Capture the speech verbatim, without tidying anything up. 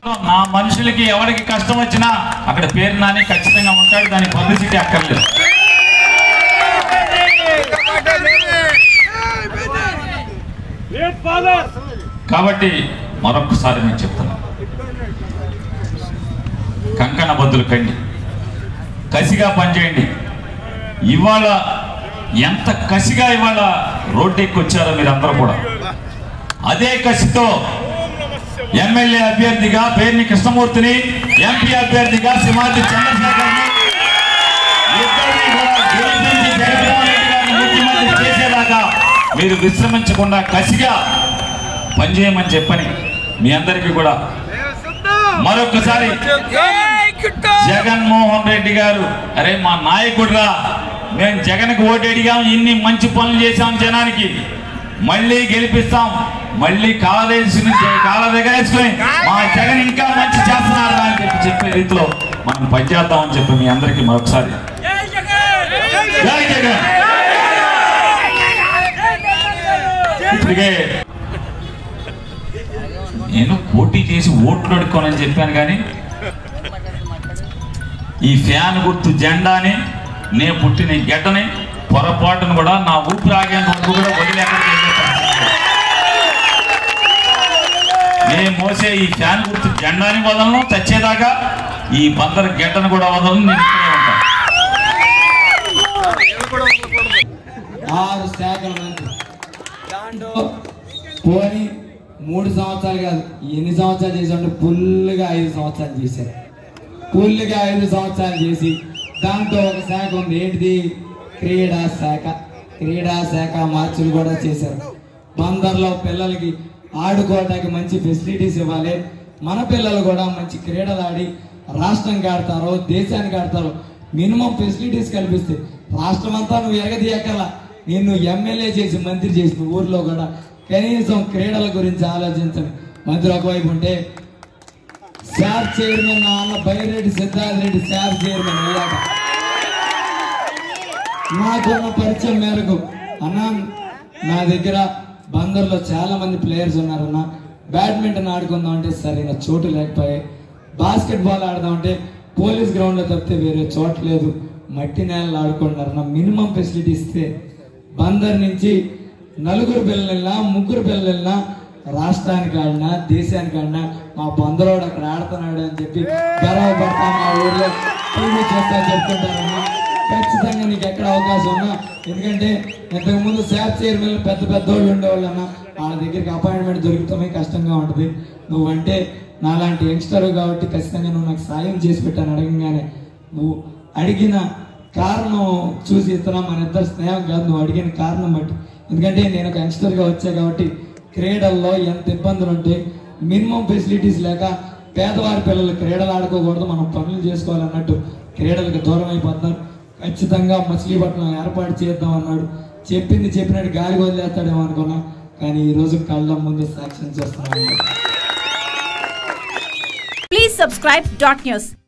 నా మనుషులకి ఎవరికి కష్టం వచ్చినా అక్కడ పేరు నాని ఖచ్చితంగా ఉంటాడు, దాని పబ్లిసిటీ అక్కర్లేదు. కాబట్టి మరొకసారి నేను చెప్తున్నా, కంకణ బద్దులు కండి, కసిగా పనిచేయండి. ఇవాళ ఎంత కసిగా ఇవాళ రోడ్డెక్కి వచ్చారో మీరందరూ కూడా అదే కసితో ఎమ్మెల్యే అభ్యర్థిగా పేర్ని కృష్ణమూర్తిని, ఎంపీ అభ్యర్థిగా సింహాద్రి చంద్రశేఖర్ని ఇద్దరిని కూడా గెలిపించి జగన్మోహన్ రెడ్డి గారిని ముఖ్యమంత్రి చేసేదాకా మీరు విశ్రమించకుండా కసిగా పనిచేయమని చెప్పని మీ అందరికీ కూడా మరొకసారి జగన్మోహన్ రెడ్డి గారు, అరే మా నాయకుడురా, మేము జగన్కి ఓటేడిగాం, ఇన్ని మంచి పనులు చేశాం జనానికి, మళ్ళీ గెలిపిస్తాం, మళ్ళీ కాలదేశి నుంచి కాల దగ్గరేసుకుని మా జగన్ ఇంకా మంచి చేస్తున్నారు అని చెప్పి చెప్పే రీతిలో మనం పనిచేద్దామని చెప్పి మీ అందరికీ మరొకసారి జై జగన్. ఇప్పటికే నేను పోటీ చేసి ఓట్లు అడుక్కోనని చెప్పాను, కానీ ఈ ఫ్యాన్ గుర్తు జెండాని, నే పుట్టిన గెడ్డని పొరపాటును కూడా నా ఊపిరి ఆగేంత వరకు కూడా వదిలేక నేను మోసే ఈ ఫ్యాన్ గుర్తు జెండాని వదలను, చచ్చేదాకా ఈ బందరు గెడ్డను కూడా వదలను. నేను ఇక్కడే ఉంటాను. ఆరు శాఖల మంత్రి దాంట్లో పోని మూడు సంవత్సరాలు కాదు, ఎన్ని సంవత్సరాలు చేశారంటే ఫుల్గా ఐదు సంవత్సరాలు చేశారు. ఫుల్గా ఐదు సంవత్సరాలు చేసి దాంట్లో ఒక శాఖ ఉంది, ఏంటిది? క్రీడా శాఖ. క్రీడా శాఖ మార్చులు కూడా చేశారు. బందర్లో పిల్లలకి ఆడుకోవడానికి మంచి ఫెసిలిటీస్ ఇవ్వాలి, మన పిల్లలు కూడా మంచి క్రీడలు ఆడి రాష్ట్రానికి ఆడతారో దేశానికి ఆడతారో మినిమం ఫెసిలిటీస్ కల్పిస్తే రాష్ట్రం అంతా నువ్వు ఎరగదీయకల్లా, నిన్ను ఎమ్మెల్యే చేసి మంత్రి చేసిన ఊర్లో కూడా కనీసం క్రీడల గురించి ఆలోచించండి. మంత్రి ఒకవైపు ఉంటే శాప్ చైర్మన్ నాన్న బైరెడ్డి సిద్ధార్థ రెడ్డి శాప్ చైర్మన్ అయ్యాక నాకున్న పరిచయం మేరకు, అన్న నా దగ్గర బందర్లో చాలా మంది ప్లేయర్స్ ఉన్నారన్న, బ్యాడ్మింటన్ ఆడుకుందాం అంటే సరైన చోటు లేకపోయాయి, బాస్కెట్ బాల్ ఆడదామంటే పోలీస్ గ్రౌండ్లో తప్పితే వేరే చోటు లేదు, మట్టి నేలలో ఆడుకుంటారన్న. మినిమం ఫెసిలిటీ ఇస్తే బందర్ నుంచి నలుగురు పిల్లలైనా ముగ్గురు పిల్లలైనా రాష్ట్రానికి ఆడినా దేశానికి ఆడినా మా బందరోడు అక్కడ ఆడుతున్నాడు అని చెప్పి గర్వపడతా మా ఊర్లో టీవీ చూస్తా చెప్తుంటారన్నా. ఖచ్చితంగా నీకు ఎక్కడ అవకాశం ఉన్నా, ఎందుకంటే ఇంతకుముందు శాప్ చైర్మన్ పెద్ద పెద్ద వాళ్ళు ఉండేవాళ్ళు అన్న, వాళ్ళ దగ్గరికి అపాయింట్మెంట్ దొరుకుతామే కష్టంగా ఉంటుంది. నువ్వంటే నాలాంటి యంగ్స్టర్ కాబట్టి ఖచ్చితంగా నువ్వు నాకు సాయం చేసి పెట్టాను. అడగంగానే నువ్వు అడిగిన కారణం చూసి ఇస్తున్నా, మన ఇద్దరు స్నేహం కాదు, నువ్వు అడిగిన కారణం బట్టి. ఎందుకంటే నేను ఒక యంగ్స్టర్గా వచ్చా కాబట్టి క్రీడల్లో ఎంత ఇబ్బందులు ఉంటే మినిమం ఫెసిలిటీస్ లేక పేదవారి పిల్లలు క్రీడలు ఆడుకోకూడదు, మనం పనులు చేసుకోవాలన్నట్టు క్రీడలకు దూరం అయిపోతున్నారు. ఖచ్చితంగా మచిలీపట్నం ఏర్పాటు చేద్దాం అన్నాడు, చెప్పింది చెప్పినట్టు గాలి వదిలేస్తాడేమో అనుకున్నా, కానీ ఈ రోజు కళ్ళ ముందు సాక్ష్యం చేస్తున్నాను. Please subscribe dot news.